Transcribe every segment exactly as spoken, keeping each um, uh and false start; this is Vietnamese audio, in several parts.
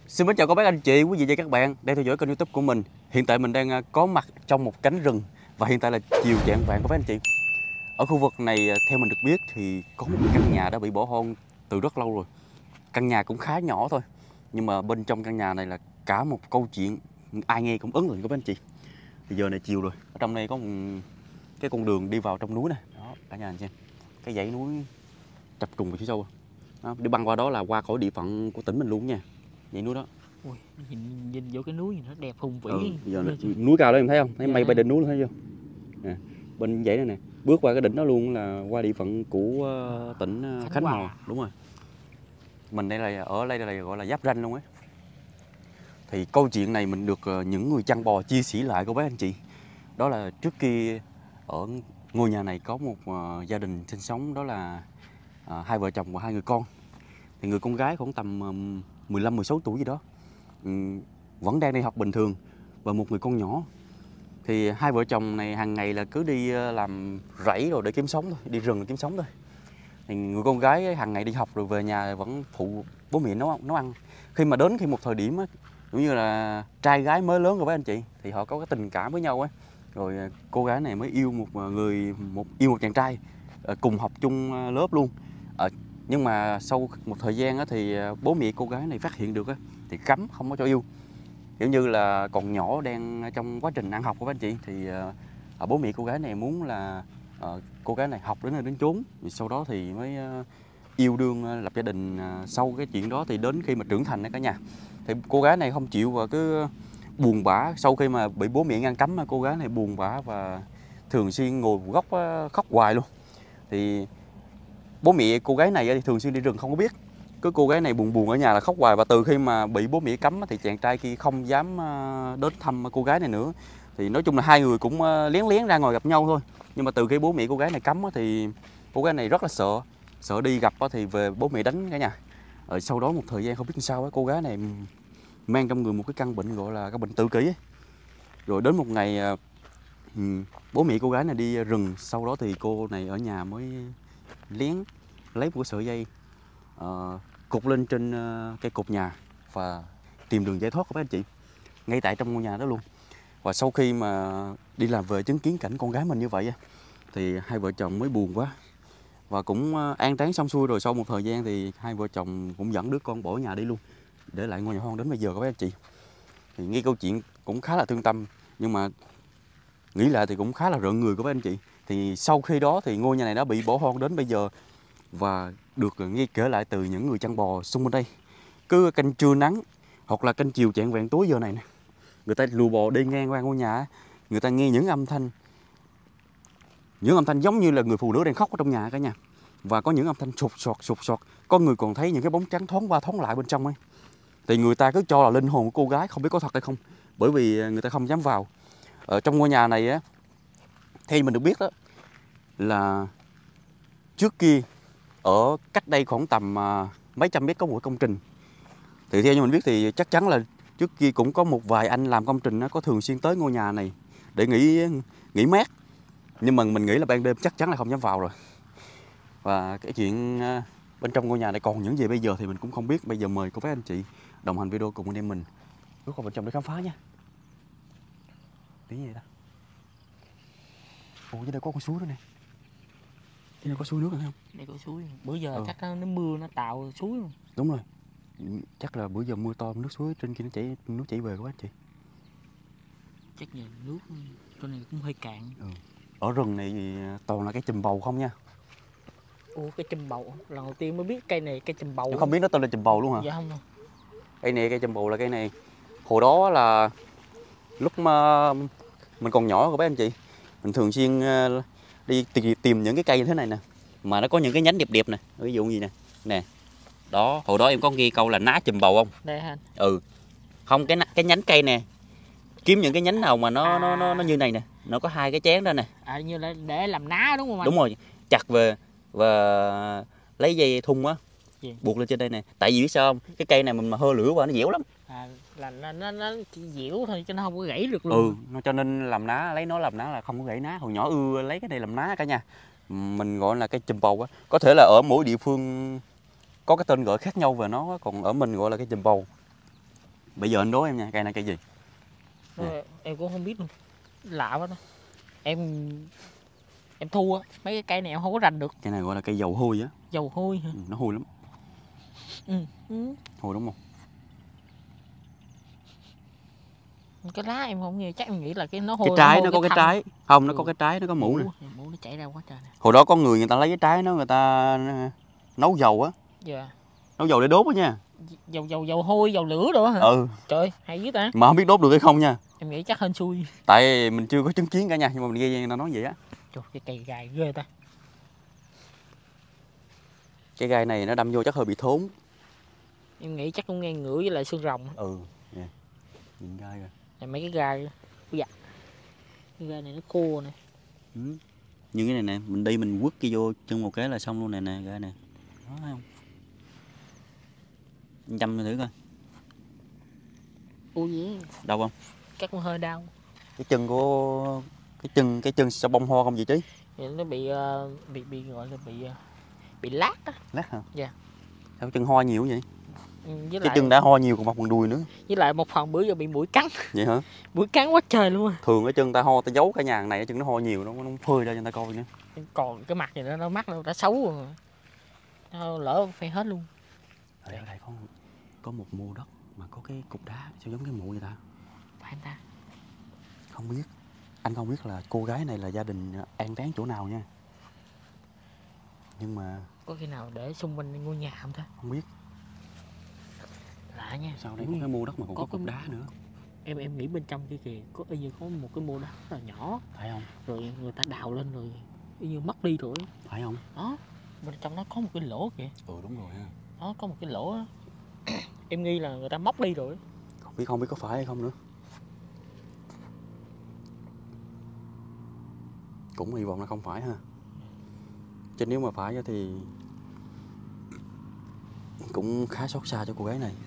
Xin mến chào các bác anh chị, quý vị và các bạn đang theo dõi kênh YouTube của mình. Hiện tại mình đang có mặt trong một cánh rừng và hiện tại là chiều chạng vạng các bác anh chị. Ở khu vực này theo mình được biết thì có một căn nhà đã bị bỏ hoang từ rất lâu rồi. Căn nhà cũng khá nhỏ thôi, nhưng mà bên trong căn nhà này là cả một câu chuyện ai nghe cũng ấn tượng các bác anh chị. Thì giờ này chiều rồi, ở trong đây có một cái con đường đi vào trong núi này. Đó, cả nhà anh xem. Cái dãy núi chập trùng về phía sau. Đó, đi băng qua đó là qua khỏi địa phận của tỉnh mình luôn nha. Dãy núi đó. Ui, nhìn, nhìn vô cái núi nó đẹp hùng vĩ. Ừ, giờ này, núi cao đó em thấy không? Thấy dạ. Mây bay đỉnh núi luôn thấy chưa? Nè, bên dãy này nè, bước qua cái đỉnh đó luôn là qua địa phận của uh, tỉnh uh, Khánh Hòa, đúng rồi. Mình đây là ở đây là gọi là giáp ranh luôn ấy. Thì câu chuyện này mình được uh, những người chăn bò chia sẻ lại của bác anh chị. Đó là trước kia ở ngôi nhà này có một uh, gia đình sinh sống, đó là uh, hai vợ chồng và hai người con. Thì người con gái khoảng tầm uh, mười lăm mười sáu tuổi gì đó. Um, vẫn đang đi học bình thường và một người con nhỏ. Thì hai vợ chồng này hàng ngày là cứ đi làm rẫy rồi để kiếm sống thôi, đi rừng để kiếm sống thôi. Thì người con gái hàng ngày đi học rồi về nhà vẫn phụ bố mẹ nấu nấu ăn. Khi mà đến khi một thời điểm á, giống như là trai gái mới lớn rồi các anh chị, thì họ có cái tình cảm với nhau á. Rồi cô gái này mới yêu một người một yêu một chàng trai cùng học chung lớp luôn. À, nhưng mà sau một thời gian á, thì bố mẹ cô gái này phát hiện được á, thì cấm không có cho yêu. Kiểu như là còn nhỏ đang trong quá trình ăn học của các anh chị, thì uh, bố mẹ cô gái này muốn là uh, cô gái này học đến nơi đến chốn, sau đó thì mới uh, yêu đương uh, lập gia đình. Uh, sau cái chuyện đó thì đến khi mà trưởng thành đó cả nhà, thì cô gái này không chịu và cứ buồn bã. Sau khi mà bị bố mẹ ngăn cấm, cô gái này buồn bã và thường xuyên ngồi một góc uh, khóc hoài luôn. Thì bố mẹ cô gái này thì thường xuyên đi rừng không có biết. Cứ cô gái này buồn buồn ở nhà là khóc hoài, và từ khi mà bị bố mẹ cấm thì chàng trai kia không dám đến thăm cô gái này nữa. Thì nói chung là hai người cũng lén lén ra ngồi gặp nhau thôi. Nhưng mà từ khi bố mẹ cô gái này cấm thì cô gái này rất là sợ, sợ đi gặp thì về bố mẹ đánh cả nhà. Rồi sau đó một thời gian không biết sao cô gái này mang trong người một cái căn bệnh gọi là căn bệnh tự kỷ ấy. Rồi đến một ngày bố mẹ cô gái này đi rừng, sau đó thì cô này ở nhà mới lén lấy một cái sợi dây uh, cột lên trên uh, cây cột nhà và tìm đường giải thoát của các anh chị ngay tại trong ngôi nhà đó luôn. Và sau khi mà đi làm về chứng kiến cảnh con gái mình như vậy thì hai vợ chồng mới buồn quá và cũng uh, an táng xong xuôi. Rồi sau một thời gian thì hai vợ chồng cũng dẫn đứa con bỏ nhà đi luôn, để lại ngôi nhà hoang đến bây giờ các anh chị. Thì nghe câu chuyện cũng khá là thương tâm, nhưng mà nghĩ lại thì cũng khá là rợn người của các anh chị. Thì sau khi đó thì ngôi nhà này đã bị bỏ hoang đến bây giờ, và được nghe kể lại từ những người chăn bò xung quanh đây. Cứ canh trưa nắng hoặc là canh chiều chạng vạng tối giờ này nè, người ta lùa bò đi ngang qua ngôi nhà, người ta nghe những âm thanh những âm thanh giống như là người phụ nữ đang khóc ở trong nhà cả nhà. Và có những âm thanh sụt sọt sụt sọt, có người còn thấy những cái bóng trắng thoáng qua thoáng lại bên trong ấy. Thì người ta cứ cho là linh hồn của cô gái, không biết có thật hay không, bởi vì người ta không dám vào. Ở trong ngôi nhà này á, theo mình được biết đó, là trước kia ở cách đây khoảng tầm uh, mấy trăm mét có một công trình. Thì theo như mình biết thì chắc chắn là trước kia cũng có một vài anh làm công trình đó, có thường xuyên tới ngôi nhà này để nghỉ nghỉ mát. Nhưng mà mình nghĩ là ban đêm chắc chắn là không dám vào rồi. Và cái chuyện uh, bên trong ngôi nhà này còn những gì bây giờ thì mình cũng không biết. Bây giờ mời cô bác anh chị đồng hành video cùng anh em mình bước vào bên trong để khám phá nha. Tiếng gì vậy ta? Ồ, dưới đây có con suối nữa nè. Đây này có suối nước rồi không? Đây có suối. Bữa giờ ừ. chắc nó, nó mưa nó tạo suối luôn. Đúng rồi. Chắc là bữa giờ mưa to, nước suối trên kia nó chảy, nước chảy về quá anh chị. Chắc giờ nước chỗ này cũng hơi cạn. Ừ. Ở rừng này thì toàn là cái chùm bầu không nha. Ủa, cái chùm bầu, lần đầu tiên mới biết cây này cây chùm bầu. Em không biết nó tên là chùm bầu luôn hả? Dạ không. Cây này, cây chùm bầu là cây này. Hồi đó là lúc mà mình còn nhỏ của bác anh chị, mình thường xuyên đi tìm những cái cây như thế này nè, mà nó có những cái nhánh đẹp đẹp nè, ví dụ gì nè, nè, đó. Hồi đó em có nghe câu là ná chùm bầu không? Đây hả? Ừ, không, cái cái nhánh cây nè, kiếm những cái nhánh nào mà nó à. nó nó nó như này nè, nó có hai cái chén đó nè. À, như là để làm ná đúng không anh? Đúng rồi, chặt về và lấy dây thun á, buộc lên trên đây nè. Tại vì biết sao không? Cái cây này mình mà hơ lửa vào nó dẻo lắm. À, là, là nó nó chỉ dẻo thôi chứ nó không có gãy được luôn. Ừ, nó cho nên làm ná, lấy nó làm ná là không có gãy ná. Hồi nhỏ ưa lấy cái này làm ná cả nhà. Mình gọi là cây chùm bầu á. Có thể là ở mỗi địa phương có cái tên gọi khác nhau về nó, còn ở mình gọi là cây chùm bầu. Bây giờ anh đố em nha, cây này cây gì? Rồi, em cũng không biết luôn. Lạ quá đó. Em em thua, mấy cái cây này em không có rành được. Cây này gọi là cây dầu hôi á. Dầu hôi hả? Ừ, nó hôi lắm. Ừ. Ừ. Hôi đúng không? Cái lá em không nghe, chắc em nghĩ là cái nó hôi. Cái trái nó, nó có cái thân. trái. Không, nó Ừ. có cái trái, nó có mũ nè. Mũ nó chảy ra quá trời nè. Hồi đó có người người ta lấy cái trái nó người ta nấu dầu á. Dạ. Nấu dầu để đốt á nha. Dầu dầu dầu hôi, dầu lửa đồ hả? Ừ. Trời, hay dữ ta. Mà không biết đốt được hay không nha. Em nghĩ chắc hên xui. Tại mình chưa có chứng kiến cả nha, nhưng mà mình nghe người ta nói vậy á. Trời, cái cây gai ghê ta. Cái gai này nó đâm vô chắc hơi bị thốn. Em nghĩ chắc cũng nghe ngửi với lại xương rồng. Ừ, nè. Nhìn gai kìa. Này mấy cái gai. Dạ. Cái gai này nó khô nè. Ừ. Như cái này nè, mình đi mình quất cái vô chân một cái là xong luôn nè nè, gai nè. Đó thấy không? Chăm thử coi. Ui gì? Đau không? Chắc cũng hơi đau. Cái chân của cái chân cái chân sao bông ho không vậy trí? Thì nó bị uh, bị bị gọi là bị uh, bị lát á. Lát hả? Dạ. Sao chân ho nhiều vậy? Ừ, với Cái lại chân đã ho nhiều còn mọc bằng đùi nữa. với lại một phần bữa giờ bị mũi cắn. Vậy hả? Mũi cắn quá trời luôn à. Thường cái chân ta ho ta giấu cả nhà này, cái chân nó ho nhiều nó nó phơi ra cho người ta coi nữa. Còn cái mặt này nó, nó mắt nó đã xấu rồi. Nó lỡ phải hết luôn. Ở đây, ở đây có có một mô đất mà có cái cục đá sao giống cái mộ vậy ta? Phải không ta? Không biết. Anh không biết là cô gái này là gia đình an táng chỗ nào nha. Nhưng mà Có khi nào để xung quanh ngôi nhà không ta? không biết. Lạ nha. Sao đây có cái mô đất mà còn có, có có cục cái... đá nữa. Em em nghĩ bên trong kia kìa có y như có một cái mô đất rất là nhỏ. Phải không? Rồi người ta đào lên rồi y như mất đi rồi. Phải không? Đó. Bên trong nó có một cái lỗ kìa. Ừ đúng rồi ha. Đó có một cái lỗ đó. Em nghi là người ta móc đi rồi. Không biết không biết có phải hay không nữa. Cũng hy vọng là không phải ha. Chứ nếu mà phải thì cũng khá xót xa cho cô gái này.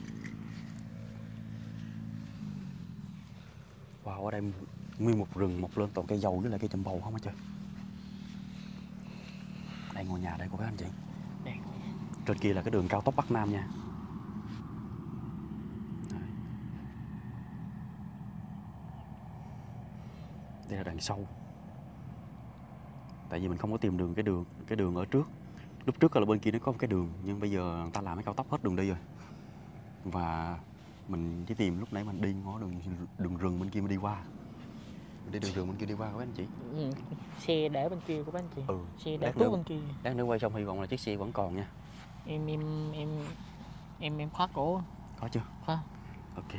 Wow, ở đây nguyên một rừng mọc lên toàn cây dầu với lại cây chầm bầu không hả trời. Đây ngôi nhà đây của các anh chị. Đây. Trên kia là cái đường cao tốc Bắc Nam nha. Đây là đằng sau. Tại vì mình không có tìm đường cái đường cái đường ở trước. Lúc trước là bên kia nó có một cái đường, nhưng bây giờ người ta làm cái cao tốc hết đường đi rồi. Và mình chỉ tìm lúc nãy mình đi ngó đường đường rừng bên kia mình đi qua. Mình đi đường rừng bên kia đi qua các anh chị. Ừ. Xe để bên kia của các anh chị. Ừ. Xe để tuốt bên kia. Lát nữa quay xong hy vọng là chiếc xe vẫn còn nha. Em em em em em khóa cổ. Có chưa? Khóa. Ok.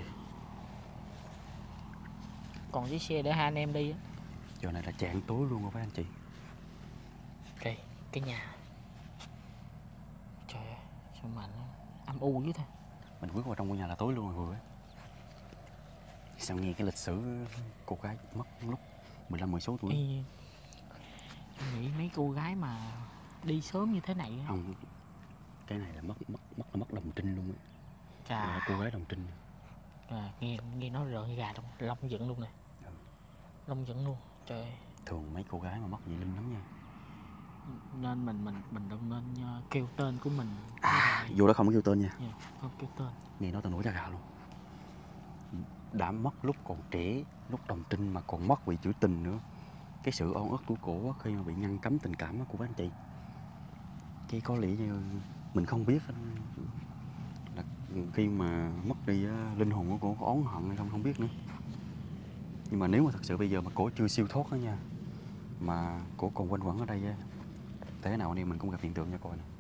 Còn chiếc xe để hai anh em đi á. Giờ này là chạng tối luôn rồi các anh chị. Đây, cái nhà. Trời ơi, sao mà nó âm u dữ thế. Mình bước vào trong ngôi nhà là tối luôn rồi vừa ấy. Sao nghe cái lịch sử cô gái mất lúc mười lăm mười sáu tuổi. Ê, em nghĩ mấy cô gái mà đi sớm như thế này á. Không, cái này là mất mất mất là mất đồng trinh luôn á. Chà. Là cô gái đồng trinh. À, nghe nghe nói rợn gà trong lông dựng luôn nè. Ừ. Lông dựng luôn. Trời ơi. Thường mấy cô gái mà mất vậy linh lắm nha. Nên mình mình mình đừng nên uh, kêu tên của mình. À, vô đó không có kêu tên nha. Yeah, không kêu tên. Nghe nói tao nổi da gà luôn. Đã mất lúc còn trẻ, lúc đồng trinh mà còn mất vì chữ tình nữa. Cái sự oan ức của cổ khi mà bị ngăn cấm tình cảm của các anh chị. Cái có lẽ như mình không biết là khi mà mất đi linh hồn của cổ có oán hận hay không không biết nữa. Nhưng mà nếu mà thật sự bây giờ mà cổ chưa siêu thoát đó nha, mà cổ còn quanh quẩn ở đây, thế nào anh em mình cũng gặp hiện tượng cho coi nè.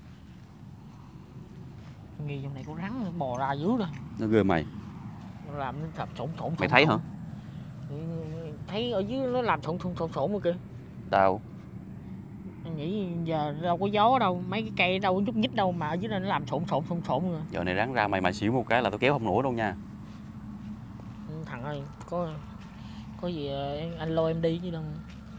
Nghi trong này có rắn nó bò ra dưới rồi. Nó ghê mày. Nó làm nó làm trộn trộn. Mày thấy hả? Thấy ở dưới nó làm trộn trộn trộn trộn rồi kìa. Đâu? Anh nghĩ giờ đâu có gió đâu, mấy cái cây đâu có nhúc nhích đâu mà ở dưới này nó làm trộn trộn trộn trộn rồi. Giờ này ráng ra mày mà xỉu một cái là tôi kéo không nổi đâu nha. Thằng ơi, có có gì anh lôi em đi chứ đâu.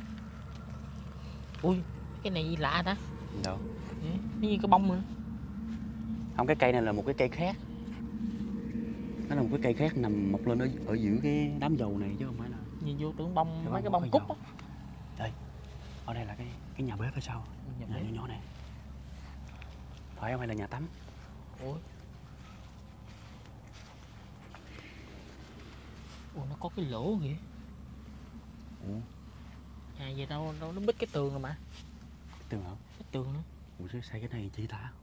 Ui, cái này gì lạ ta? Đâu? Nó như cái bông nữa. Không, cái cây này là một cái cây khác. Nó là một cái cây khác nằm mọc lên ở, ở giữa cái đám dầu này chứ không phải là. Nhìn vô tưởng bông Cái mấy cái bông bông có cúc dầu. á. Đây, ở đây là cái cái nhà bếp hay sao? Nhà Nhà bếp. nhỏ nhỏ này. Phải không hay là nhà tắm? Ủa? Ủa, nó có cái lỗ kìa. Ủa? À vậy đâu, đâu nó bít cái tường rồi mà. Cái tường hả? Cái tường nữa. Ủa chứ xây cái này chi ta?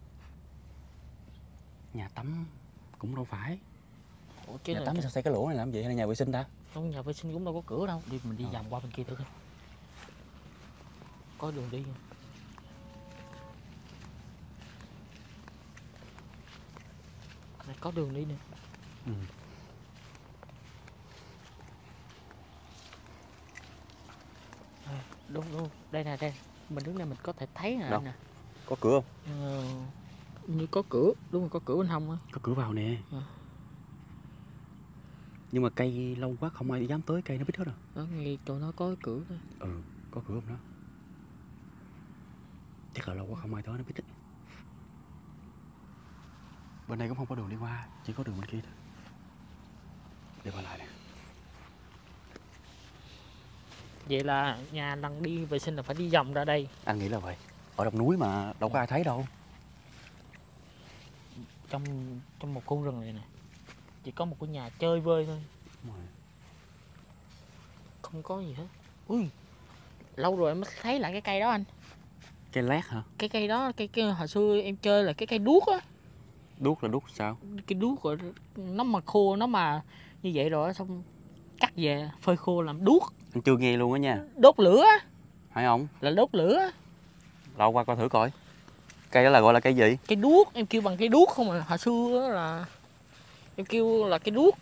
Nhà tắm cũng đâu phải. Ủa, chứ Nhà là tắm cái... sao xây cái lỗ này làm gì hay là nhà vệ sinh ta? Trong nhà vệ sinh cũng đâu có cửa đâu. Đi mình đi Ờ. vòng qua bên kia thử coi. Có đường đi. Này, có đường đi nè. Ừ. À, đúng đúng. Đây nè, đây. Mình đứng đây mình có thể thấy nè. Đâu? Nè. Có cửa không? Ờ, như có cửa, đúng rồi, có cửa bên hông á. Có cửa vào nè. À. Nhưng mà cây lâu quá không ai dám tới, cây nó bít hết rồi. Đó, ngay tụi nó có cửa thôi. Ừ, có cửa không đó? Chắc là lâu quá không ai tới nó bít ấy. Bên đây cũng không có đường đi qua, chỉ có đường bên kia thôi. Đi qua lại nè. Vậy là nhà lần đi vệ sinh là phải đi vòng ra đây. Anh nghĩ là vậy. Ở đồng núi mà đâu có ai thấy đâu. Trong trong một khu rừng này nè, chỉ có một cái nhà chơi vơi thôi. Đúng rồi. Không có gì hết. Ui, lâu rồi em mới thấy lại cái cây đó anh. Cây lát hả? Cái cây đó, cây kia hồi xưa em chơi là cái cây đuốc á. Đuốc là đuốc sao? Cái đuốc rồi nó mà khô, nó mà như vậy rồi xong cắt về phơi khô làm đuốc. Anh chưa nghe luôn á nha. Đốt lửa á. Phải không? Là đốt lửa á. Đâu qua coi thử coi. Cây đó là gọi là cây gì? Cây đuốc, em kêu bằng cây đuốc không à. Hồi xưa là em kêu là cây đuốc.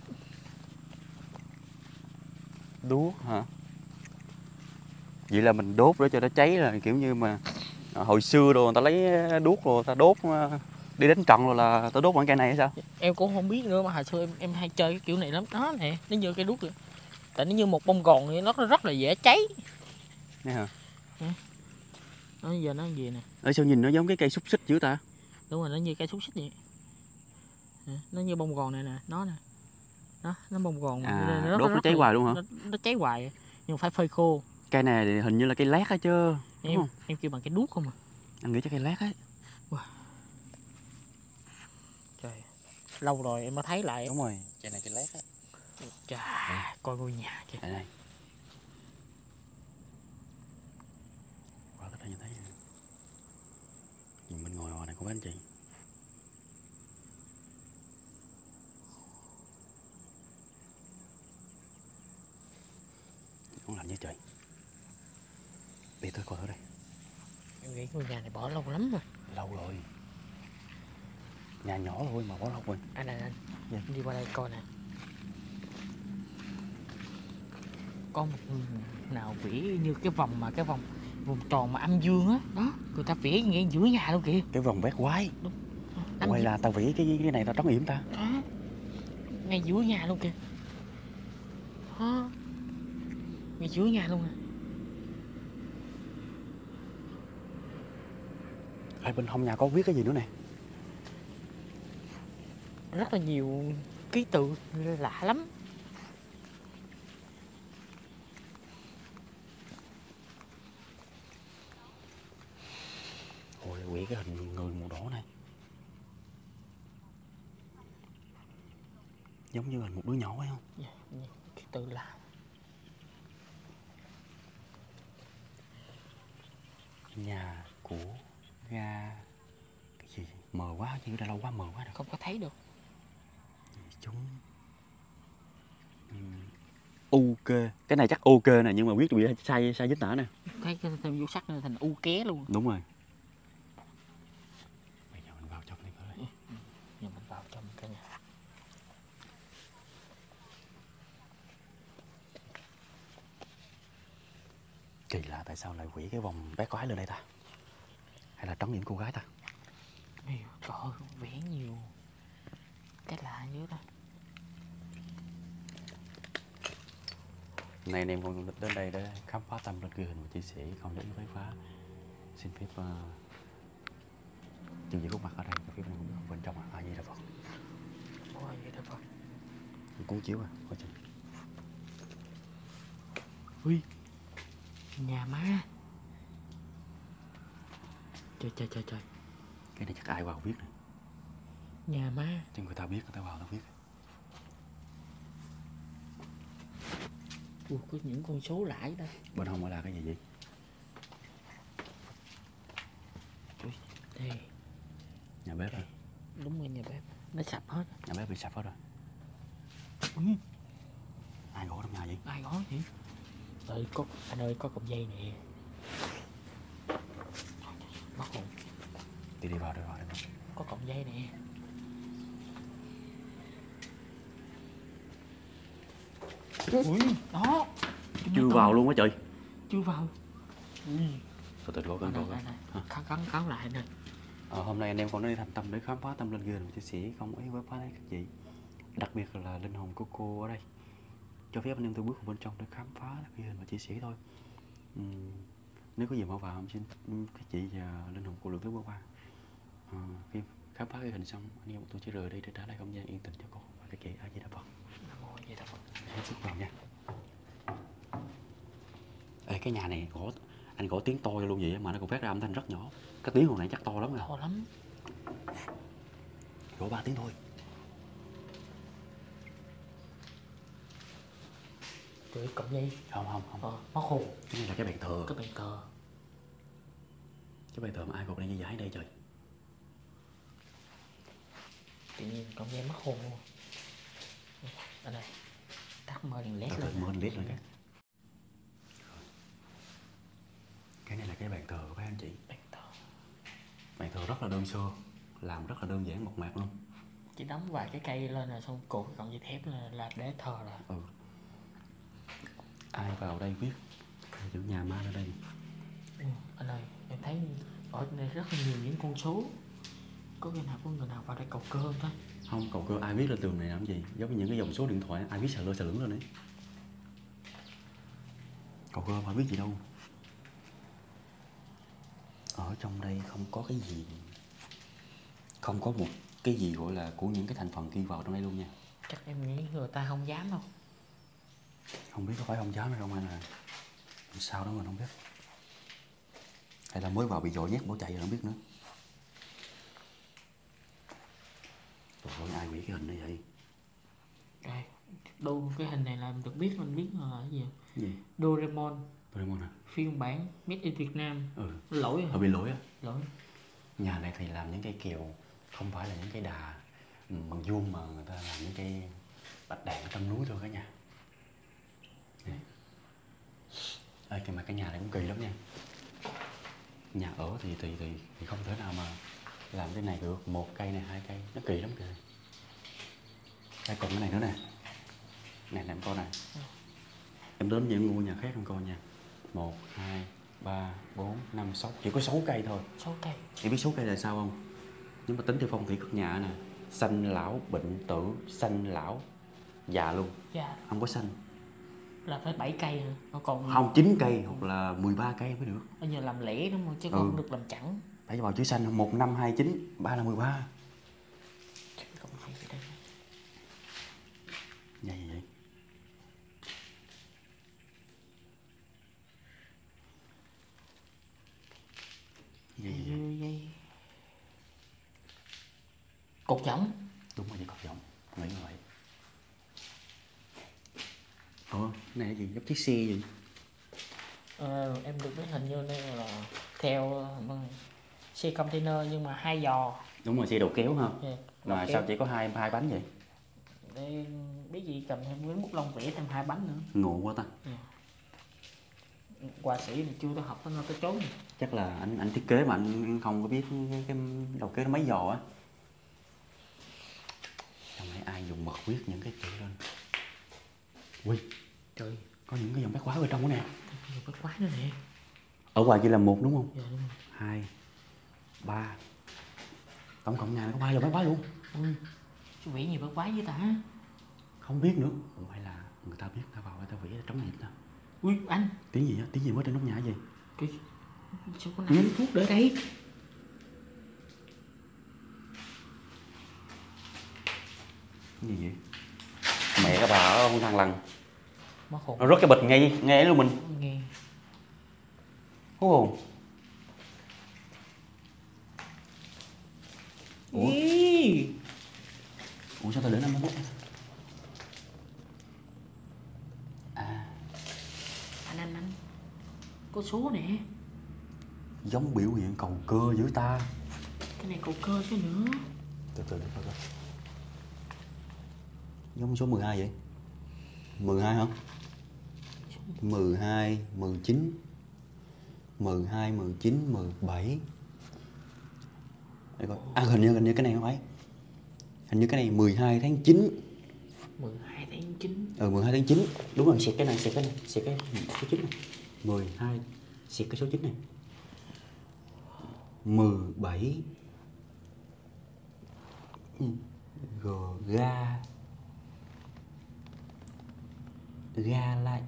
Đuốc hả? Vậy là mình đốt để cho nó cháy, là kiểu như mà hồi xưa rồi người ta lấy đuốc rồi người ta đốt, đi đánh trận rồi là người ta đốt bằng cây này hay sao? Em cũng không biết nữa, mà hồi xưa em em hay chơi cái kiểu này lắm. Đó nè, nó như cây đuốc vậy. Tại nó như một bông gòn thì nó rất là dễ cháy. Nghe hả? Nó giờ nó gì nè. Ở sao nhìn nó giống cái cây xúc xích dữ ta? Đúng rồi, nó như cây xúc xích vậy. Nó như bông gòn này nè, nó nè. Đó, nó bông gòn mà À, nó đốt nó cháy hoài luôn hả? Nó, nó cháy hoài, nhưng mà phải phơi khô. Cây này thì hình như là cây lát á chứ. Đúng Em không? em kêu bằng cây đuốc không à. Anh nghĩ chắc cây lát ấy. Wow. Trời, lâu rồi em mới thấy lại. Đúng rồi, cây này cây lát á. Trời, coi ngôi nhà kìa. Đây đây. Qua cái đây nhìn thấy. Nhìn bên ngoài ngoài này có mấy anh chị. Không lạnh như trời. Đi tới coi ở đây. Em nghĩ ngôi nhà này bỏ lâu lắm rồi. Lâu rồi. Nhà nhỏ thôi mà bỏ lâu rồi. Anh anh anh, Gì? đi qua đây coi nè. Có một nào vẽ như cái vòng mà cái vòng vòng tròn mà âm dương á, đó. Người ta vẽ ngay giữa nhà luôn kìa. Cái vòng vét quái. Đúng. Quay là tao vẽ cái cái này tao trống yểm ta. Đó. Ngay giữa nhà luôn kìa. Đó. Ngay giữa nhà luôn nè. Ở bên hông nhà có viết cái gì nữa nè. Rất là nhiều ký tự lạ lắm. Ôi, quỷ cái hình người màu đỏ này. Giống như hình một đứa nhỏ phải không? Yeah, yeah, ký tự lạ. Nhà của ga cái gì mờ quá, chứ đã lâu quá mờ quá rồi. Không có thấy được. Chúng ok, cái này chắc ok nè, nhưng mà biết bị sai sai chính tả nè. Thấy cái thêm vô sắc nên thành u ké luôn. Đúng rồi. Bây giờ mình vào trong đi coi. Nhưng mình vào trong cái nhà. Kỳ lạ, tại sao lại quỷ cái vòng bé quái lên đây ta? Hay là trấn yểm cô gái ta? Trời ơi, vẽ nhiều cái lạ dữ đó. Hôm nay anh em con đến đây để khám phá tâm linh ghi hình và chia sẻ không để quấy phá. Xin phép uh, chừng gì có mặt ở đây, phép bên trong ai vậy là Phật. Ôi vậy đó Phật. Cuốn chiếu à, coi chừng. Ui, Nhà ma. Trời trời trời trời. cái này chắc ai vào viết này. Nhà ma. Chứ người ta biết, người ta vào tao viết. Ui, có những con số lạ đó. Bên hông là cái gì vậy? Ui, đây. Nhà bếp hả? Đúng rồi, nhà bếp. Nó sập hết. Nhà bếp bị sập hết rồi. Ui. Ai gõ trong nhà vậy? Ai gõ vậy? Ơi, có, anh ơi, có cọng dây nè. Mất hồn. Đi đi vào, đi vào, đi vào. Có cọng dây nè. Ui, đó. Chưa vào luôn á trời. Chưa vào. Ui. Từ từ gõ, gõ, gõ. Khắn khắn khắn lại nè. Ờ, hôm nay anh em con nó đi thành tâm để khám phá tâm linh ghi hình chia sẻ không ý với phá đấy các chị, đặc biệt là linh hồn của cô ở đây, cho phép anh em tôi bước vào bên trong để khám phá ghi hình và chia sẻ thôi. uhm, nếu có gì mở vào xin các chị và linh hồn cô lượng thứ qua à, khi khám phá ghi hình xong anh em tôi sẽ rời đi để trả lại không gian yên tĩnh cho cô và các chị. A Di Đà Phật. Nam mô A Di Đà Phật. Hết sức vào nha. Ê, cái nhà này gõ anh gõ tiếng to luôn vậy mà nó còn phát ra âm thanh rất nhỏ. Cái tiếng hồi nãy chắc to lắm rồi. To lắm. Gõ ba tiếng thôi. Trời, cọng dây. Không không không. Ờ, mất hồn. Cái này là cái bàn thờ. Cái bàn thờ. Cái bàn thờ mà ai cột đây như giải đây trời. Tự nhiên cọng dây mất hồn luôn. Ở đây. Tắt mờ đèn led lên. Mờ đèn led lên cái. Cái này là cái bàn thờ của các anh chị. Bàn thờ. Bàn thờ rất là đơn sơ, làm rất là đơn giản mộc mạc luôn. Chỉ đóng vài cái cây lên rồi xong cột cọng dây thép là, là để thờ rồi. Ừ. Ai vào đây viết chữ nhà ma ở đây. Ừ, anh ơi, em thấy ở đây rất là nhiều những con số. Có người nào có người nào vào đây cầu cơ không ta? Không, cầu cơ ai viết lên tường này làm gì? Giống như những cái dòng số điện thoại ai viết sờ lơ sờ lửng lên đấy. Cầu cơ phải viết gì đâu. Ở trong đây không có cái gì, không có một cái gì gọi là của những cái thành phần ghi vào trong đây luôn nha. Chắc em nghĩ người ta không dám đâu. Không biết có phải không dám hay không hay là sao đó mình không biết. Hay là mới vào bị dội nhét bỏ chạy rồi không biết nữa. Trời ơi, ai nghĩ cái hình này vậy? Đây, đâu cái hình này làm được biết mình biết là cái gì? Cái gì? Doraemon. Doraemon hả? Phiên bản Made in Việt Nam. Ừ. Lỗi hả? Hơi bị lỗi á. Lỗi. Nhà này thì làm những cây kiều, không phải là những cây đà bằng vuông mà người ta làm những cây bạch đàn ở trong núi thôi cả nhà. Ê, cái mà cái nhà này cũng kỳ lắm nha. Nhà ở thì thì thì, thì không thể nào mà làm cái này được, một cây này hai cây, nó kỳ lắm kìa. Đây còn cái này nữa nè. Này nè em coi này. Em đến những ngôi nhà khác em coi nha. Một, hai, ba, bốn, năm, sáu. Chỉ có sáu cây thôi. Sáu cây. Chị biết số cây là sao không? Nhưng mà tính theo phong thủy cực nhà nè, sanh lão bệnh tử, sanh lão già luôn. Dạ. Không có sanh. Là phải bảy cây hả? Nó còn Không, chín cây hoặc là mười ba cây mới được. bây giờ làm lẻ đúng không? Chứ Ừ. không được làm chẵn. Phải vào chữ sanh một năm hai chín, ba là mười ba. Không phải vậy đây. Vậy vậy. Gì vậy? Dây, dây. Cột giọng. Đúng rồi, vậy cột giọng. Nghĩ như vậy. Ủa, cái này là gì? Giống chiếc xe gì? Ờ, em được biết hình như đây là theo xe container nhưng mà hai giò. Đúng rồi, xe đầu kéo ha. Yeah, Mà kéo. sao chỉ có hai hai bánh vậy? Để biết gì cầm thêm miếng bút lông vẽ thêm hai bánh nữa. Ngộ quá ta. Yeah. Họa sĩ này chưa tới học nó tới trốn. Chắc là anh anh thiết kế mà anh không có biết cái, cái đầu kế nó mấy giò á. Trong này ai dùng mực viết những cái chữ lên. Ui, Trời, có những cái dòng bát quái ở trong đó nè. nhiều bát quái nữa nè. Ở ngoài kia là một đúng không? Dạ đúng rồi. Hai, ba. Tổng cộng nhà này có ba dòng bát quái luôn. Ui, chú vẽ nhiều bát quái với ta. Không biết nữa. Ủa hay là người ta biết ta vào người ta vẽ trống nghiệp ta. Ui anh. Tiếng gì á? Tiếng gì mới trên nóc nhà gì? Trời, sao có năm thuốc để đây? Cái gì vậy? Mẹ các bà ở con thằng lằn. Mất hồn. Nó rớt cái bịch ngay ngay luôn mình. Nghe. Hú hồn. Ủa? Ý. Ủa sao ta để năm mươi phút? À, Có số nè. Giống biểu hiện cầu cơ dữ ta. Cái này cầu cơ chứ nữa. Từ từ để coi coi. Giống số mười hai vậy. mười hai hả? mười hai, mười chín, mười hai, mười chín, mười bảy. Để coi. À hình như hình như cái này không phải. Hình như cái này mười hai tháng chín. mười hai tháng chín. Ừ mười hai tháng chín. Đúng rồi, xẹt cái này, xẹt cái này, xẹt cái số chín này. mười hai, xẹt cái số chín này. mười bảy. G ga. Ga Lai.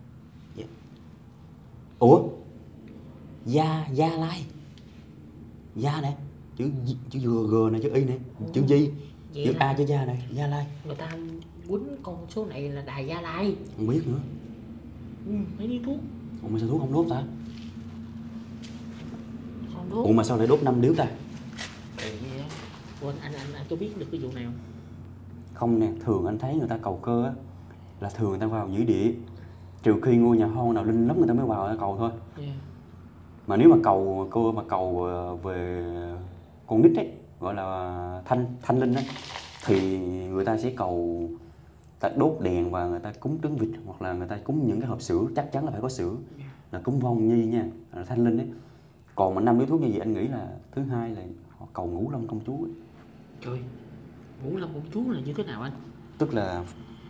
Ủa? Gia Gia Lai. Gia nè, chữ chữ G, G này, chữ Y này, chữ Di, chữ A chữ Gia này, Gia Lai. Người ta quýnh con số này là đài Gia Lai. Không biết nữa. Ừ, mấy điếu thuốc. Ủa mà sao thuốc không đốt ta? Sao đốt? Ủa mà sao lại đốt năm điếu ta? Ủa, anh, anh, anh có biết được cái vụ này không? Không nè, thường anh thấy người ta cầu cơ á là thường người ta vào giữ địa. Trừ khi ngôi nhà hoang nào linh lắm người ta mới vào cầu thôi. Yeah. Mà nếu mà cầu cơ mà cầu về con nít ấy, gọi là thanh thanh linh ấy, thì người ta sẽ cầu ta đốt đèn và người ta cúng trứng vịt, hoặc là người ta cúng những cái hộp sữa, chắc chắn là phải có sữa, là cúng vong nhi nha, là thanh linh ấy. Còn mà năm điếu thuốc như vậy anh nghĩ là thứ hai là họ cầu Ngũ Long công chúa ấy. Trời, Ngũ Long công chúa là như thế nào anh? Tức là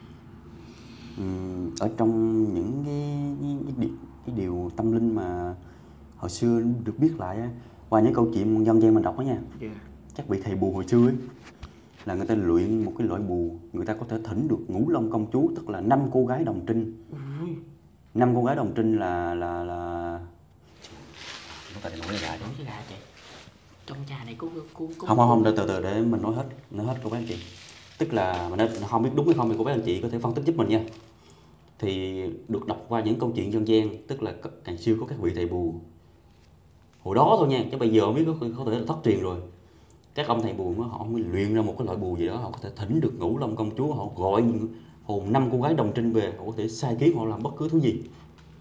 um, ở trong những cái, cái, cái, cái điều tâm linh mà hồi xưa được biết lại á, qua những câu chuyện dân gian mình đọc đó nha. Yeah. Chắc vị thầy bùa hồi xưa ấy, là người ta luyện một cái loại bùa, người ta có thể thỉnh được Ngũ Long công chúa, tức là năm cô gái đồng trinh. Năm cô gái đồng trinh là là là chúng ta để nói gà chứ gà chị. Trong trà này có, có, có không không không từ từ từ để mình nói hết nói hết cô bé anh chị. Tức là mình không biết đúng hay không thì cô bé anh chị có thể phân tích giúp mình nha. Thì được đọc qua những câu chuyện dân gian, tức là ngày xưa có các vị thầy bùa hồi đó thôi nha, chứ bây giờ không biết có, có thể là thất truyền rồi. Các ông thầy bùa họ mới luyện ra một cái loại bùa gì đó, họ có thể thỉnh được Ngũ Long công chúa, họ gọi hồn năm cô gái đồng trinh về, họ có thể sai khiến họ làm bất cứ thứ gì.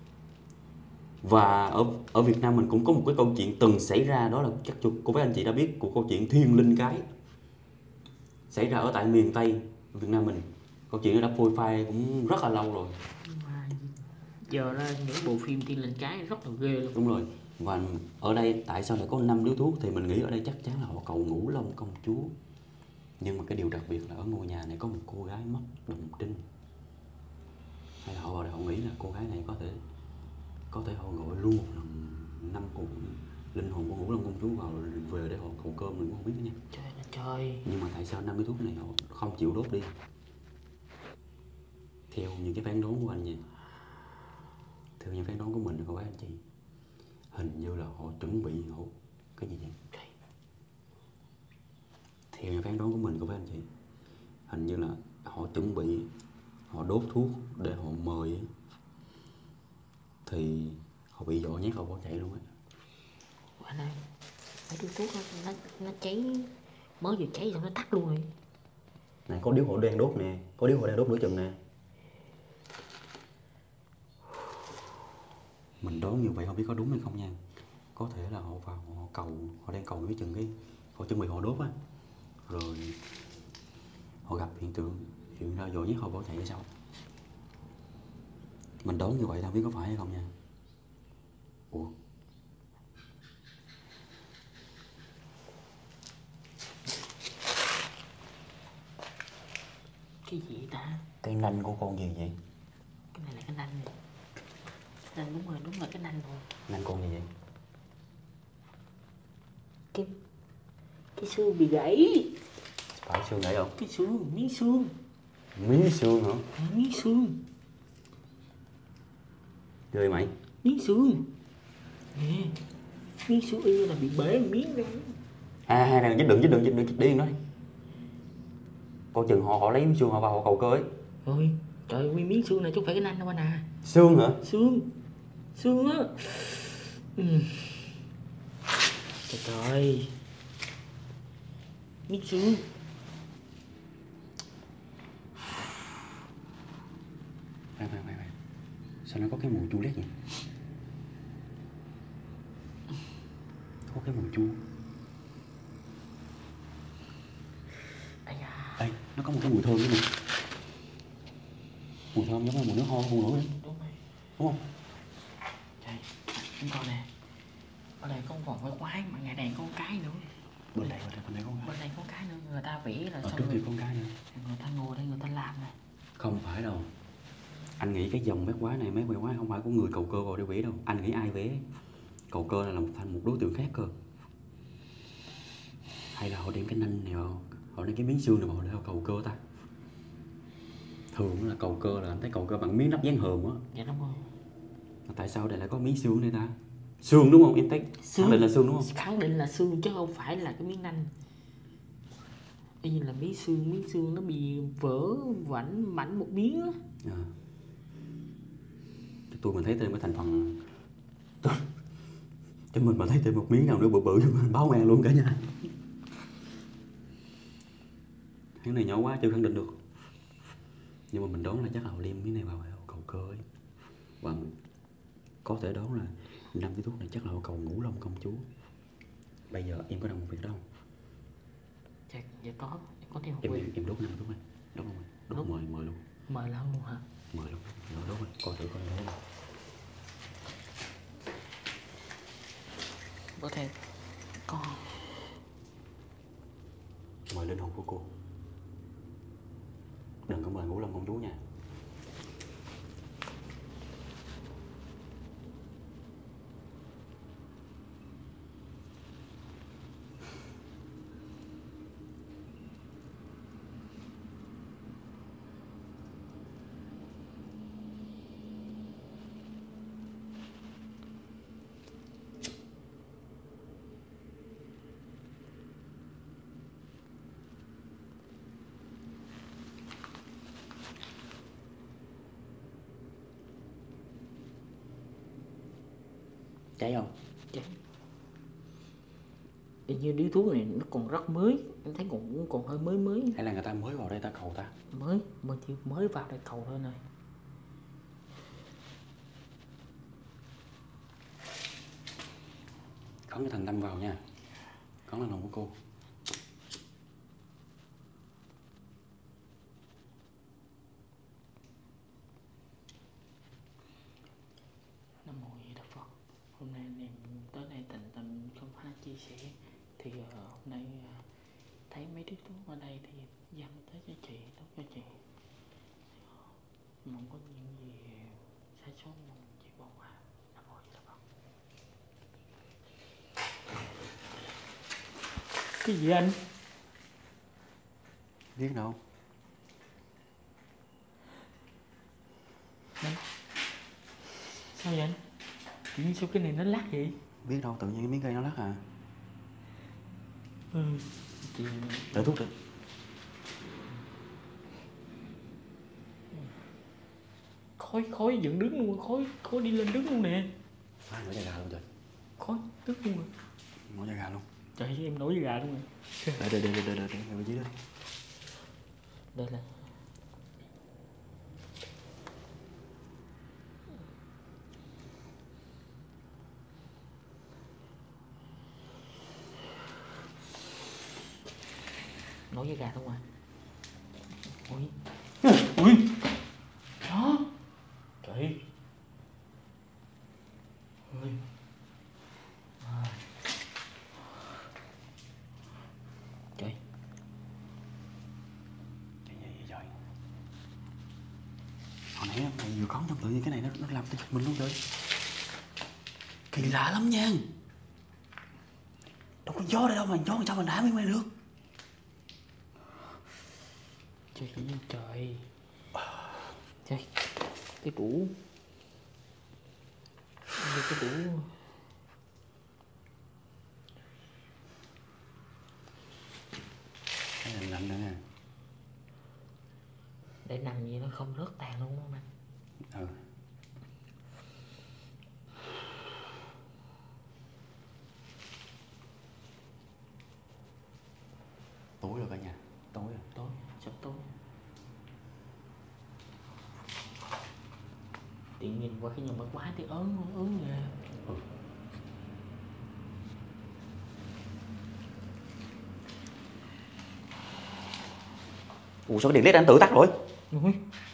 Và ở ở Việt Nam mình cũng có một cái câu chuyện từng xảy ra, đó là chắc cô bé anh chị đã biết, của câu chuyện Thiên Linh Cái xảy ra ở tại miền Tây Việt Nam mình. Câu chuyện nó đã phôi phai cũng rất là lâu rồi. Mà giờ ra những bộ phim Thiên Linh Cái rất là ghê luôn. Đúng rồi. Và ở đây tại sao lại có năm điếu thuốc thì mình nghĩ ở đây chắc chắn là họ cầu Ngũ Long công chúa. Nhưng mà cái điều đặc biệt là ở ngôi nhà này có một cô gái mất đồng trinh. Hay là họ vào đây họ nghĩ là cô gái này có thể có thể họ gọi luôn một lần năm cô linh hồn của Ngũ Long công chúa vào về để họ cầu cơm, mình cũng không biết nữa nha. Trời ơi trời. Nhưng mà tại sao năm điếu thuốc này họ không chịu đốt đi? Theo những cái phán đoán của anh nha, theo những phán đoán của mình cô bác anh chị, hình như là họ chuẩn bị họ cái gì vậy? Theo những phán đoán của mình cô bác anh chị, hình như là họ chuẩn bị họ đốt thuốc để họ mời, thì họ bị dọa nhát họ bỏ chạy luôn á. Anh ơi, mấy điếu thuốc nó, nó, nó cháy, mới vừa cháy xong nó tắt luôn rồi. Này có điếu họ đang đốt nè, có điếu họ đang đốt nửa chừng nè. Mình đoán như vậy không biết có đúng hay không nha. Có thể là họ vào họ cầu, họ đang cầu nửa chừng cái họ chuẩn bị họ đốt á, rồi họ gặp hiện tượng hiện ra dội nhát họ bỏ chạy hay sao. Mình đoán như vậy không biết có phải hay không nha. Ủa, cái gì ta? cái nanh của con gì vậy? Cái này là cái nanh này. Nanh đúng rồi, đúng là cái nanh rồi. Nanh con gì vậy? Cái cái xương bị gãy. Phải xương gãy không? Cái xương, miếng xương. Miếng xương hả? À, miếng xương. Ghê mày. Miếng xương. Nè, miếng xương y như là bị bể một miếng ra. À hay là chứ đừng chứ đừng chứ đừng điên nói. Coi chừng họ họ lấy miếng xương họ vào họ cầu cơ ấy. Rồi, trời ơi, nguyên miếng xương này chứ không phải cái nanh đâu anh à. Xương hả? Xương. Xương á. Ừ. Trời trời. Miếng xương. Khoan khoan khoan. Sao nó có cái mùi chua lét vậy? thấy mùi chua. Ây da. Ê, nó có một cái mùi thơm nữa nè. Mùi thơm giống như mùi nước hoa phụ nữ vậy. Đúng rồi. Đúng không? Trời, anh coi nè. Ở đây con còn con quái mà ngày này con cái nữa. Bên đây, bên đây, bên đây con cái. Bên đây con cái nữa, người ta vẽ là Ở xong trước rồi. kia con cái nữa. Người ta ngồi đây người ta làm nè. Không phải đâu. Anh nghĩ cái dòng bát quái này, mấy bát quái không phải của người cầu cơ vào để vẽ đâu. Anh nghĩ ai vẽ? Cầu cơ là một thành một đối tượng khác cơ. Hay là họ đem cái nanh này vào, họ đem cái miếng xương này vào để họ cầu cơ ta. Thường là cầu cơ là anh thấy cầu cơ bằng miếng nắp dán hờm á. Dạ đúng rồi. Mà tại sao đây lại có miếng xương đây ta? Xương đúng không? Em thấy khẳng định là xương đúng không? Khẳng định là xương chứ không phải là cái miếng nanh. Y như là miếng xương, miếng xương nó bị vỡ vảnh mảnh một miếng á. À. Tôi mình thấy thêm cái thành phần cho mình mà thấy thêm một miếng nào nữa bự bự cho mình báo ngang luôn cả nhà. Cái này nhỏ quá chưa khẳng định được. Nhưng mà mình đoán là chắc là họ liêm miếng này vào cầu cơ ấy. Và có thể đoán là năm cái thuốc này chắc là họ cầu ngũ long công chúa. Bây giờ em có đồng một việc đó không? Dạ, dạ có, em có theo Em, quên. em, em đốt năm thuốc này. Đốt không? Đốt, đốt. mời mời luôn. Mời lâu luôn hả? Mời luôn. Nó đốt rồi. Coi thử coi đốt không. Có thể có. Mời linh hồn của cô. Đừng có mời ngũ long công chúa nha. Cháy không? Cháy. Y như điếu thuốc này nó còn rất mới, em thấy còn còn hơi mới mới. Hay là người ta mới vào đây ta cầu ta? Mới, mới chỉ mới vào đây cầu thôi này. Khấn cái thần tâm vào nha. Khấn linh hồn của cô. Nam mô Di Đà Phật. Hôm nay anh em tới đây tịnh tâm không ha chia sẻ thì uh, hôm nay uh, thấy mấy đứa thuốc ở đây thì dâng tới cho chị, tốt cho chị. Mong có những gì sai số mong chị bỏ qua. Nam mô Di Đà Phật. Cái gì anh? Biết đâu. Đây. Sao vậy anh? Tự nhiên sao cái này nó lắc vậy? Biết đâu, tự nhiên cái miếng cây nó lắc à. Ừ. Chị... Đợi thuốc đi. Khói, khói dựng đứng luôn, khói, khói đi lên đứng luôn nè. À, nổi da gà luôn trời. Khói đứng luôn rồi. Nổi da gà luôn. Trời, em nổi da gà luôn rồi. Đợi, đợi, đợi, đợi, đợi, đợi, đợi, đợi, đợi. Đây là... nổi da gà luôn à. Ui. Ui. Đó. Trời. Ui. À. Trời. Cái gì vậy trời? Hồi nãy mày vừa khóng xong tự nhiên cái này nó, nó làm tới mình luôn trời. Kỳ lạ lắm nha. Đâu có gió đây đâu mà gió làm sao mà đá miếng này được. Trời trời. Trời. Cái tủ. Cái tủ. Cái này lạnh nữa nè. Để nằm gì nó không rớt tàn luôn không anh? Ừ. Tối rồi cả nhà. Tối rồi. Tối, sắp tối. Tiện nhìn qua cái nhà bác quái thì ớn ớn ghê. Ừ. Ủa sao cái đèn led anh tự tắt rồi? Ui.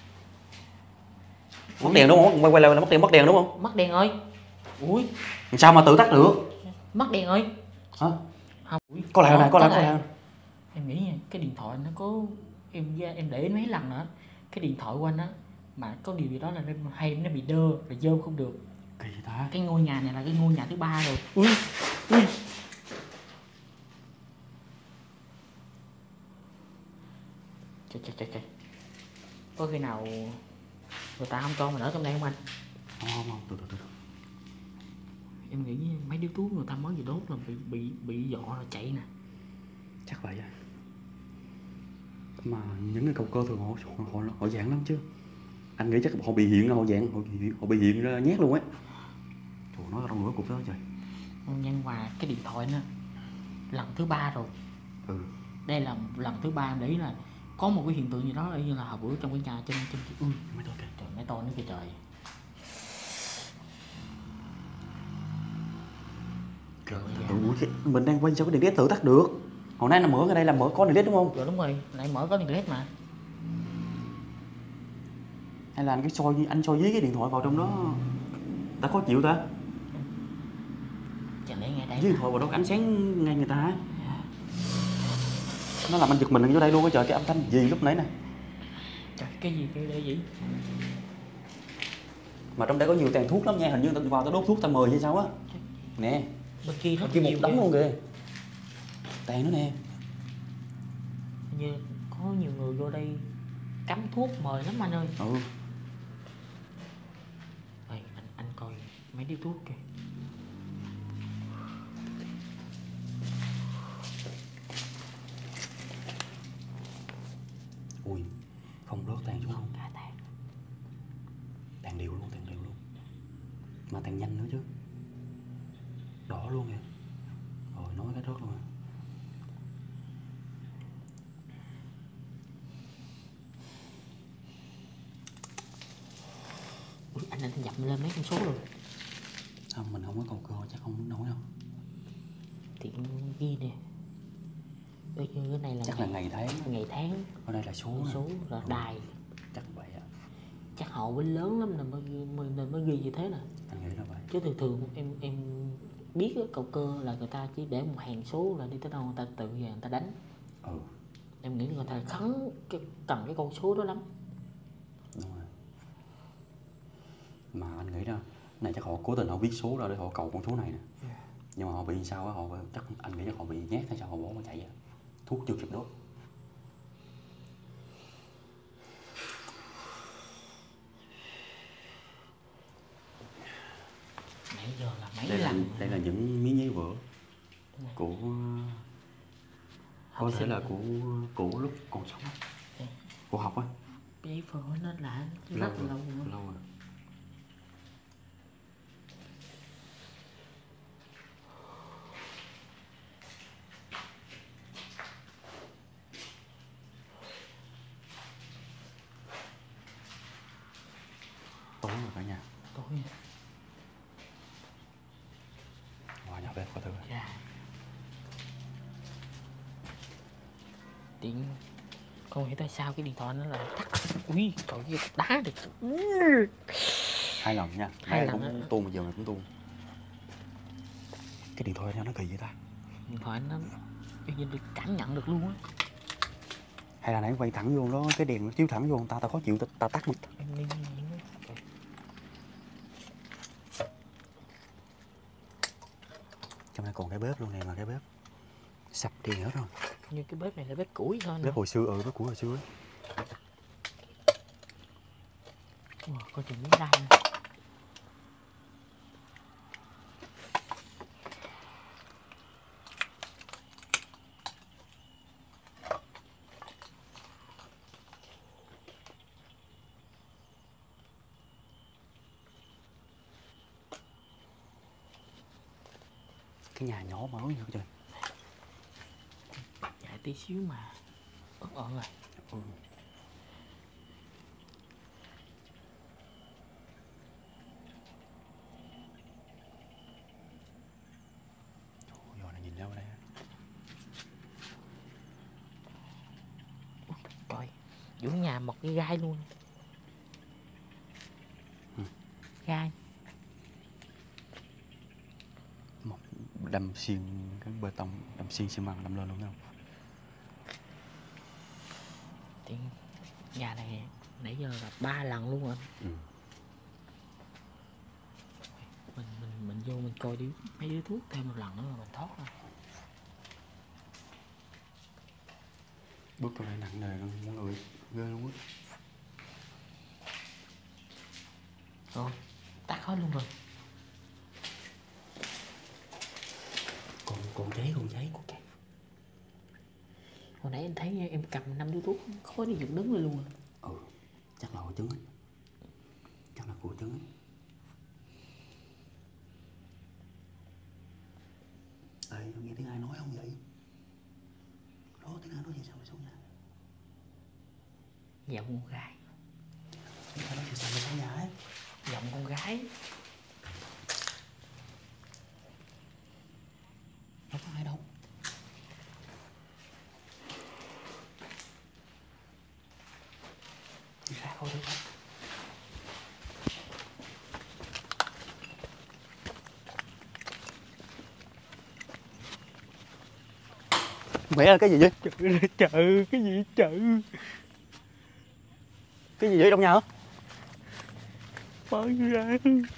Mất đèn đúng không? Quay quay lại là mất đèn, mất đèn đúng không? Mất đèn ơi. Ui. Sao mà tự tắt được? Mất đèn ơi. Hả? Không. Ui. Có lại này, có lại, có có lại. Em nghĩ nha, cái điện thoại nó có em em để ý mấy lần nữa, cái điện thoại của anh á mà có điều gì đó là nó hay nó bị đơ rồi dơm không được. Kỳ gì ta? Cái ngôi nhà này là cái ngôi nhà thứ ba rồi. Ui. Ui. Trời trời trời trời. Có khi nào người ta không cho mình ở trong đây không anh? Không không không, từ từ từ. Em nghĩ mấy điếu thuốc người ta mới vừa đốt là bị bị bị dọ rồi chạy nè. Chắc vậy. Mà những cái cầu cơ thường họ họ họ, họ dạng lắm chứ. Anh nghĩ chắc họ bị hiện ra họ dạng họ, họ bị hiện ra nhét luôn ấy. Trời, nói trong nửa cục đó trời. Nhưng mà cái điện thoại nó lần thứ ba rồi. Ừ. Đây là lần thứ ba em để ý là có một cái hiện tượng gì đó như là hồi bữa trong cái nhà trên trên ui Mấy tôi kìa. trời mấy to nữa kìa trời. Trời ơi, mình đang quay sao cái đèn led tự tắt được? Hồi nãy là mở ở đây là mở có đèn led đúng không? Rồi đúng rồi, lại mở có đèn led mà. Hay là anh cái soi anh soi dí cái điện thoại vào trong đó ta khó chịu ta? Chẳng lẽ nghe đây Dí điện thoại vào đó ánh sáng ngay người ta. Nó làm anh giật mình vô đây luôn á trời, cái âm thanh gì lúc nãy nè. Trời cái gì cái đây gì? Mà trong đây có nhiều tàn thuốc lắm nha, hình như tao vào tao đốt thuốc tao mời hay sao á. Nè, Bên kia rất kia một nhiều đống kìa. luôn kìa. Tàn nữa nè. Hình như có nhiều người vô đây cắm thuốc mời lắm anh ơi. Ừ. Ê, anh anh coi mấy điếu thuốc kìa. Ui, không rớt tàn xuống Không luôn. cả tàn. Tàn đều luôn, tàn đều luôn. Mà tàn nhanh nữa chứ. Đỏ luôn kìa. Rồi nói cái rớt luôn à. Ui, anh anh dập lên mấy con số rồi. Không, mình không có cầu cơ chắc không nổi đâu. Thì ghi nè. Bây giờ cái này là chắc ngày, là ngày tháng. ngày tháng. Ở đây là số. Số là ừ. đài. Chắc vậy ạ. Chắc họ mới lớn lắm nên mới, mới, nên mới ghi như thế nè. Anh nghĩ là vậy. Chứ thường thường em em biết á, cầu cơ là người ta chỉ để một hàng số là đi tới đâu người ta tự về người ta đánh. Ừ. Em nghĩ người ta khấn cái cần cái con số đó lắm. Đúng rồi. Mà anh nghĩ đó này chắc họ cố tình họ viết số ra để họ cầu con số này nè. Yeah. Nhưng mà họ bị sao á, họ chắc anh nghĩ chắc họ bị nhát hay sao họ bỏ mà chạy á. Thuốc chưa kịp đốt. Nãy giờ là mấy Đây là, lần đây là những miếng giấy vỡ của có học thể sinh là của của lúc còn sống á. Yeah. Của học á. giấy vỡ nó là rất Lâu là rồi, lâu rồi. lâu rồi. Tối rồi cả nhà. Tối Vào nhà bếp coi thử. dạ. Điện không hiểu tại sao cái điện thoại nó lại tắt. Ui trời ơi đá được. Hai lần nha. Hai Hai lần cũng á. tuôn, bây giờ mày cũng tuôn. Cái điện thoại nó kỳ vậy ta? Điện thoại nó bây giờ được cảm nhận được luôn á. Hay là nãy quay thẳng vô đó, cái đèn nó chiếu thẳng vô người ta, tao khó chịu, tao, tao tắt một. Em đi những Trong đây còn cái bếp luôn nè, mà cái bếp sập đi hết rồi. như cái bếp này là bếp củi thôi nè. Bếp hồi xưa, ừ bếp củi hồi xưa ấy. Ủa, coi chừng miếng đai nè. Cái nhà nhỏ mà nói gì trời. Chạy tí xíu mà ớn ợn rồi. Ừ. Giờ này nhìn đâu đây? Trời Giữa nhà một cái gai luôn. Ừ. Gai. Một đâm xuyên cái bê tông, đâm xuyên xi măng đâm lên luôn không? Thì nhà này nãy giờ là ba lần luôn anh. Ừ. Mình mình mình vô mình coi đi mấy đứa thuốc thêm một lần nữa mà mình thoát ra. Bước vào đây nặng nề luôn mọi người, ghê luôn á. Rồi, tắt hết luôn rồi. Còn còn cháy, còn cháy, còn cháy. Hồi nãy anh thấy em cầm năm điếu thuốc khói đi dựng đứng lên luôn. Ừ, chắc là hội chứng ấy. Chắc là hội chứng ấy. Ê, nghe tiếng ai nói không vậy? Đó, tiếng ai nói gì sao mày xuống nhà? Giọng con gái. Tiếng ai nói gì sao mày xuống nhà ấy? Giọng con gái. Đâu có ai đâu. Đi ra coi thử coi. Mẹ là cái gì vậy? Trời, trời cái gì trời? Cái gì vậy trong nhà hả? Mở ra.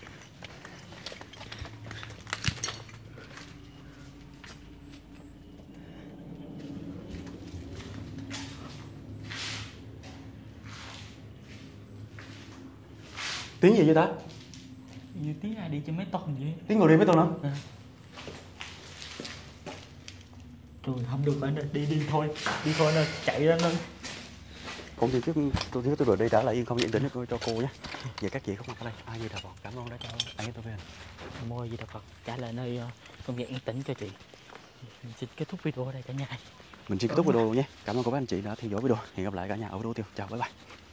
Tiếng gì vậy ta? Như tiếng ai đi trên mấy tuần vậy? Tiếng người đi mấy tuần hả? À. Trời không được anh ơi, đi đi thôi, đi thôi anh ơi, chạy ra anh. Không thì trước tôi thiếu tôi vừa đi trả lại yên không yên tĩnh cho, cho cô nhé. Giờ các chị có mặt ở đây, ai như thờ Phật cảm ơn đã cho anh với tôi với anh. Môi gì Đà Phật trả lời nơi uh, công việc yên tĩnh cho chị. Mình xin kết thúc video ở đây cả nhà. Mình xin kết thúc video nhé. Cảm ơn cô bác anh chị đã theo dõi video. Hẹn gặp lại cả nhà ở video tiếp. Chào bye bye.